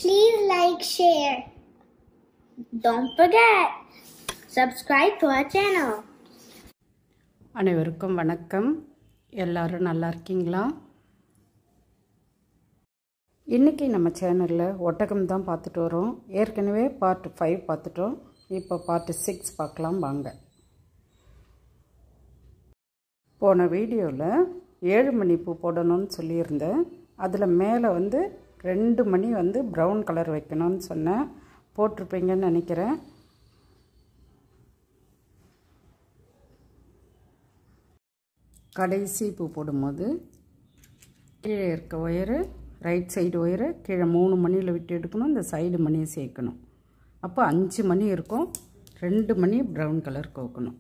Please like, share. Don't forget, subscribe to our channel. அனைவருக்கும் வணக்கம். எல்லாரும் நல்லா இருக்கீங்களா? இன்றைக்கி நம்ம சேனலில் ஒட்டகம் தான் பார்த்துட்டு வரோம். ஏற்கனவே பார்ட் 5 பார்த்துட்டோம். இப்போ பார்ட் 6 பார்க்கலாம் வாங்க. போன வீடியோவில் 7 மணி பூ போடணும்னு சொல்லியிருந்தேன். அதில் மேலே 2 மணி ப்ரௌன் கலர் வைக்கணும்னு சொன்னேன். போட்டிருப்பீங்கன்னு நினைக்கிறேன். கடைசி பூ போடும்போது கீழே இருக்க ஒயரு, ரைட் சைடு ஒயரு கீழே 3 மணியில் விட்டு எடுக்கணும். இந்த சைடு மணியை சேர்க்கணும். அப்போ 5 மணி இருக்கும். 2 மணி ப்ரௌன் கலர் கோக்கணும்.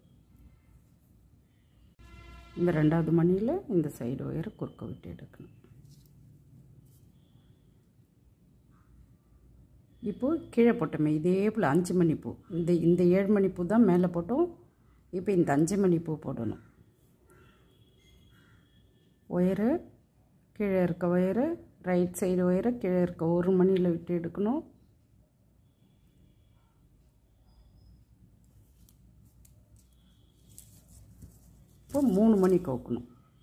இந்த 2வது மணியில் இந்த சைடு ஒயரை குறுக்க விட்டு எடுக்கணும். இப்போது கீழே போட்டோமே இதே போல் 5 மணி பூ, இந்த 7 மணி பூ தான் மேலே போட்டோம். இப்போ இந்த 5 மணி பூ போடணும். ஒயரு கீழே இருக்க ஒயரு, ரைட் சைடு ஒயரை கீழே இருக்க 1 மணியில் விட்டு எடுக்கணும். இப்போ 3 மணி கோக்கணும்.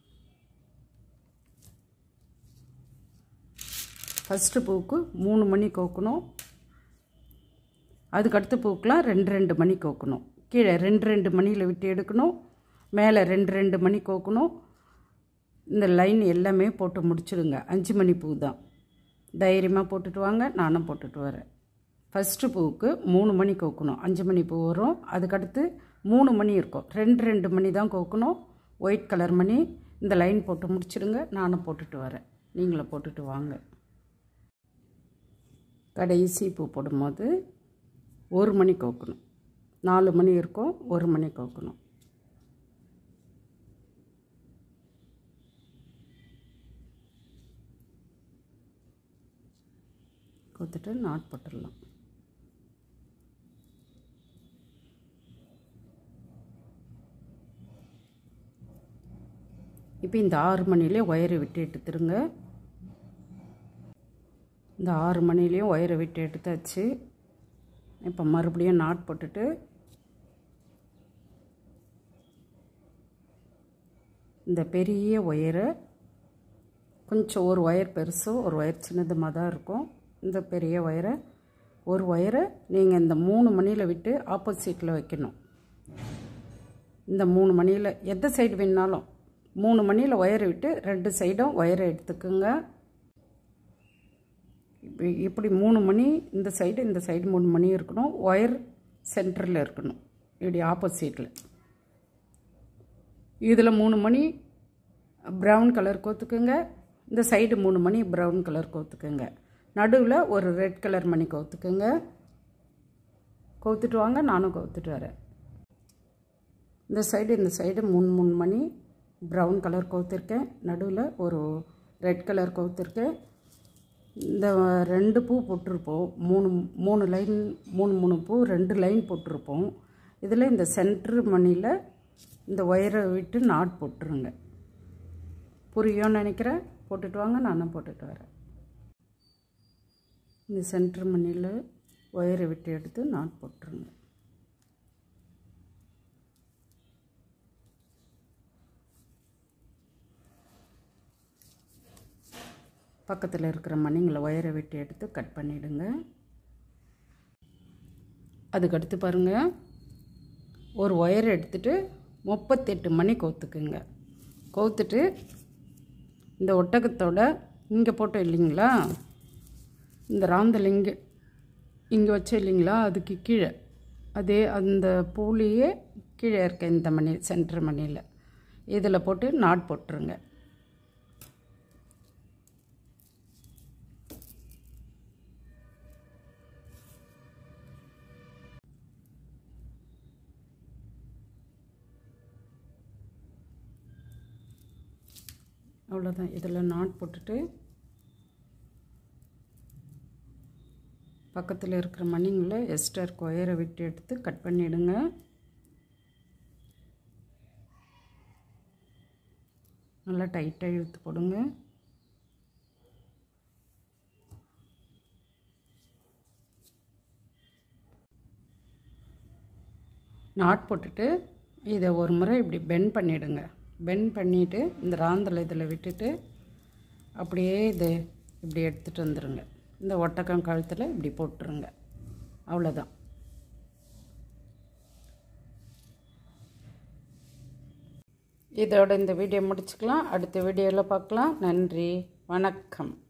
ஃபஸ்ட்டு பூவுக்கு 3 மணி கோக்கணும். அதுக்கடுத்த பூக்கெலாம் 2 மணி கோக்கணும். கீழே 2 மணியில் விட்டு எடுக்கணும். மேலே 2 மணி கோக்கணும். இந்த லைன் எல்லாமே போட்டு முடிச்சுடுங்க. 5 மணி பூ தான். தைரியமாக போட்டுட்டு வாங்க, நானும் போட்டுட்டு வரேன். ஃபஸ்ட்டு பூவுக்கு 3 மணி கோக்கணும். 5 மணி பூ வரும். அதுக்கடுத்து 3 மணி இருக்கும். 2 மணி தான் கோக்கணும். ஒயிட் கலர் மணி. இந்த லைன் போட்டு முடிச்சுடுங்க, நானும் போட்டுட்டு வரேன். நீங்களும் போட்டுட்டு வாங்க. கடைசி பூ போடும்போது 1 மணி கோக்கணும். 4 மணி இருக்கும். 1 மணி கோக்கணும். கோத்துட்டு நாட் போட்டுடலாம். இப்போ இந்த 6 மணிலே ஒயரை விட்டு எடுத்துருங்க. இந்த 6 மணிலேயும் ஒயரை விட்டு எடுத்தாச்சு. இப்போ மறுபடியும் நாட் போட்டுட்டு இந்த பெரிய ஒயரை கொஞ்சம், ஒரு ஒயர் பெருசோ ஒரு ஒயர் சின்னதுமாக தான் இருக்கும். இந்த பெரிய ஒயரை, ஒரு ஒயரை நீங்கள் இந்த 3 மணியில் விட்டு ஆப்போசிட்டில் வைக்கணும். இந்த 3 மணியில் எந்த சைடு வேணாலும் 3 மணியில் ஒயரை விட்டு 2 சைடும் ஒயரை எடுத்துக்குங்க. இப்படி 3 மணி இந்த சைடு 3 மணி இருக்கணும். ஒயர் சென்டரில் இருக்கணும். இப்படி ஆப்போசிட்டில். இதில் 3 மணி ப்ரௌன் கலர் கோத்துக்குங்க. இந்த சைடு 3 மணி ப்ரௌன் கலர் கோத்துக்குங்க. நடுவில் ஒரு ரெட் கலர் மணி கோத்துக்குங்க. கோத்துட்டு வாங்க, நானும் கோத்துட்டு வரேன். இந்த சைடு 3 மணி ப்ரௌன் கலர் கோத்துருக்கேன். நடுவில் ஒரு ரெட் கலர் கோத்துருக்கேன். இந்த 2 பூ போட்டிருப்போம். 3 லைன் 3 பூ 2 லைன் போட்டிருப்போம். இதில் இந்த சென்ட்ரு மணியில் இந்த ஒயரை விட்டு நாட் போட்டுருங்க. புரியும்னு நினைக்கிறேன். போட்டுட்டு வாங்க, நானும் போட்டுட்டு வரேன். இந்த சென்ட்ரு மணியில் ஒயரை விட்டு எடுத்து நாட் போட்டுருங்க. பக்கத்தில் இருக்கிற மணிங்களை ஒயரை விட்டு எடுத்து கட் பண்ணிவிடுங்க. அதுக்கடுத்து பாருங்கள், ஒரு ஒயரை எடுத்துகிட்டு 38 மணி கோத்துக்குங்க. கோத்துட்டு இந்த ஒட்டகத்தோட இங்கே போட்டோம் இல்லைங்களா, இந்த ராந்தல் இங்கே வச்சோம் இல்லைங்களா, அதுக்கு கீழே அதே அந்த பூலியே கீழே இருக்க இந்த மணி சென்டர் மணியில் இதில் போட்டு நாட் போட்டுருங்க. அவ்வளோதான். இதில் நாட் போட்டுட்டு பக்கத்தில் இருக்கிற மணிங்களை எக்ஸ்ட்ரா ஒயரை விட்டு எடுத்து கட் பண்ணிவிடுங்க. நல்லா டைட்டாக இழுத்து போடுங்க. நாட் போட்டுட்டு இதை ஒரு முறை இப்படி பெண்ட் பண்ணிவிடுங்க. பெண்ட் பண்ணிவிட்டு இந்த ராந்தல் இதில் விட்டுட்டு அப்படியே இது இப்படி எடுத்துகிட்டு வந்துடுங்க. இந்த ஒட்டகம் கழுத்தில் இப்படி போட்டுருங்க. அவ்வளோதான். இதோட இந்த வீடியோ முடிச்சுக்கலாம். அடுத்த வீடியோவில் பார்க்கலாம். நன்றி, வணக்கம்.